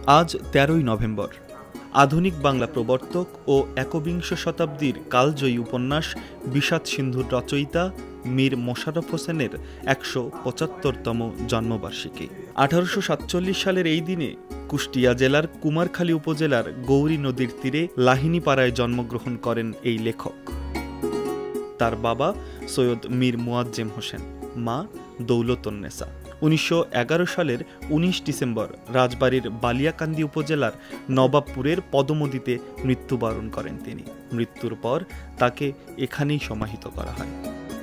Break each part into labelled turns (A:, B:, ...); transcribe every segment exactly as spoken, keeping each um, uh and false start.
A: আজ তেরোই নভেম্বর। আধুনিক বাংলা প্রবর্তক ও একবিংশ শতাব্দীর কালজয়ী উপন্যাস বিষাদ সিন্ধুর রচয়িতা মীর মোশাররফ হোসেনের একশো পঁচাত্তরতম জন্মবার্ষিকী। আঠারোশো সাতচল্লিশ সালের এই দিনে কুষ্টিয়া জেলার কুমারখালী উপজেলার গৌরী নদীর তীরে লাহিনীপাড়ায় জন্মগ্রহণ করেন এই লেখক। তার বাবা সৈয়দ মীর মোয়াজ্জেম হোসেন, মা দৌলতুন্নেসা। উনিশশো এগারো সালের উনিশ ডিসেম্বর রাজবাড়ির বালিয়াকান্দি উপজেলার নবাবপুরের পদমদিতে মৃত্যুবরণ করেন তিনি। মৃত্যুর পর তাকে এখানেই সমাহিত করা হয়।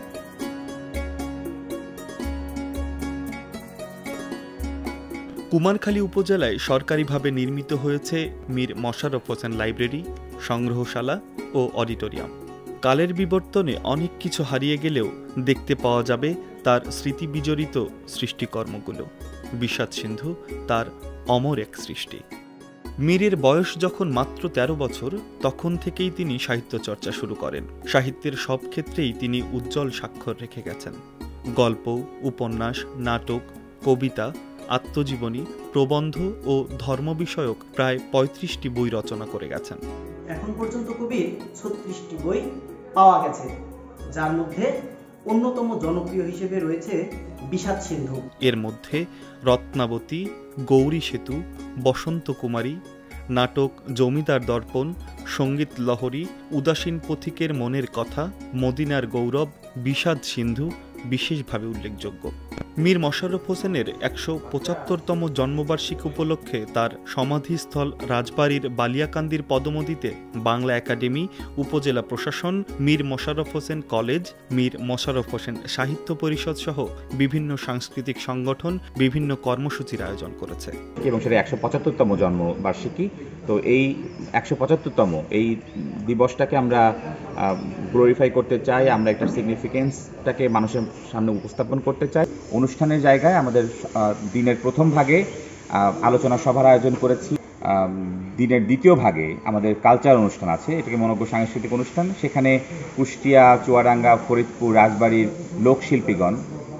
A: কুমারখালী উপজেলায় সরকারিভাবে নির্মিত হয়েছে মীর মশাররফ হোসেন লাইব্রেরি, সংগ্রহশালা ও অডিটোরিয়াম। কালের বিবর্তনে অনেক কিছু হারিয়ে গেলেও দেখতে পাওয়া যাবে তার স্মৃতি বিজড়িত সৃষ্টিকর্মগুলো। বিষাদ সিন্ধু তার অমর এক সৃষ্টি। মীরের বয়স যখন মাত্র তেরো বছর, তখন থেকেই তিনি সাহিত্য চর্চা শুরু করেন। সাহিত্যের সব ক্ষেত্রেই তিনি উজ্জ্বল স্বাক্ষর রেখে গেছেন। গল্প, উপন্যাস, নাটক, কবিতা, আত্মজীবনী, প্রবন্ধ ও ধর্ম বিষয়ক প্রায় পঁয়ত্রিশটি বই রচনা করে গেছেন।
B: এখন পর্যন্ত কবির ছত্রিশটি বই পাওয়া গেছে, যার মধ্যে অন্যতম জনপ্রিয় হিসেবে রয়েছে বিষাদ সিন্ধু।
A: এর মধ্যে রত্নাবতী, গৌরী সেতু, বসন্ত কুমারী, নাটক জমিদার দর্পণ, সঙ্গীত লহরী, উদাসীন পথিকের মনের কথা, মদিনার গৌরব, বিষাদ সিন্ধু বিশেষভাবে উল্লেখযোগ্য। মীর মশাররফ হোসেনের একশো পঁচাত্তরতম জন্মবার্ষিকী উপলক্ষে তার সমাধিস্থল রাজবাড়ির বালিয়াকান্দির পদমদিতে বাংলা একাডেমি, উপজেলা প্রশাসন, মীর মশাররফ হোসেন কলেজ, মীর মশাররফ হোসেন সাহিত্য পরিষদ সহ বিভিন্ন সাংস্কৃতিক সংগঠন বিভিন্ন কর্মসূচির আয়োজন করেছে।
C: এবং সেটা একশো পঁচাত্তরতম জন্মবার্ষিকী। তো এই একশো পঁচাত্তরতম এই দিবসটাকে আমরা গ্লোরিফাই করতে চাই, আমরা একটা সিগনিফিকেন্সটাকে মানুষের সামনে উপস্থাপন করতে চাই। অনুষ্ঠানের জায়গায় আমাদের দিনের প্রথম ভাগে আলোচনা সভার আয়োজন করেছি। দিনের দ্বিতীয় ভাগে আমাদের কালচার অনুষ্ঠান আছে, এটাকে মনোজ্ঞ সাংস্কৃতিক অনুষ্ঠান। সেখানে কুষ্টিয়া, চুয়াডাঙ্গা, ফরিদপুর, রাজবাড়ির লোকশিল্পীগণ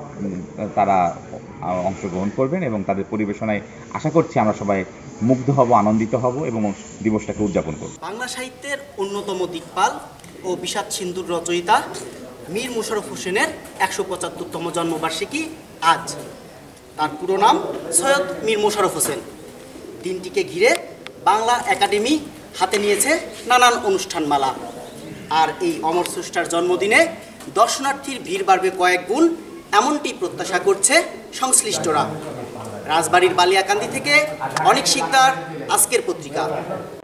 C: তারা অংশগ্রহণ করবেন এবং তাদের পরিবেশনায় আশা করছি আমরা সবাই মুগ্ধ হব, আনন্দিত হব এবং দিবসটাকে উদযাপন করব।
B: বাংলা সাহিত্যের অন্যতম দিকপাল ও বিষাদ সিন্ধুর রচয়িতা মীর মুশাররফ হোসেনের একশো পঁচাত্তরতম জন্মবার্ষিকী আজ। তার পুরো নাম সৈয়দ মীর মোশাররফ হোসেন। দিনটিকে ঘিরে বাংলা একাডেমি হাতে নিয়েছে নানান অনুষ্ঠানমালা। আর এই অমর স্রষ্টার জন্মদিনে দর্শনার্থীর ভিড় বাড়বে কয়েক গুণ, এমনটি প্রত্যাশা করছে সংশ্লিষ্টরা। রাজবাড়ির বালিয়াকান্দি থেকে অনেক শিকদার, আজকের পত্রিকা।